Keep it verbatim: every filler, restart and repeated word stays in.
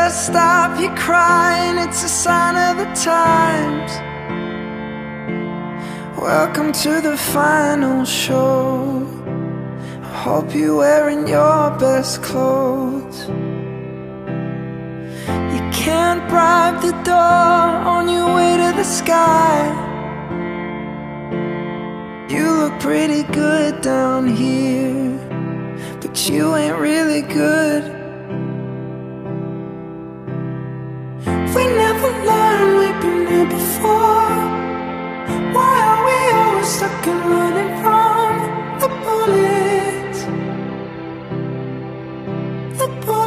better stop your crying, it's a sign of the times. Welcome to the final show. I hope you're wearing your best clothes. You can't bribe the door on your way to the sky. You look pretty good down here, but you ain't really good. We never learned, we've been here before. Why are we always stuck and running from the bullets? The bullets.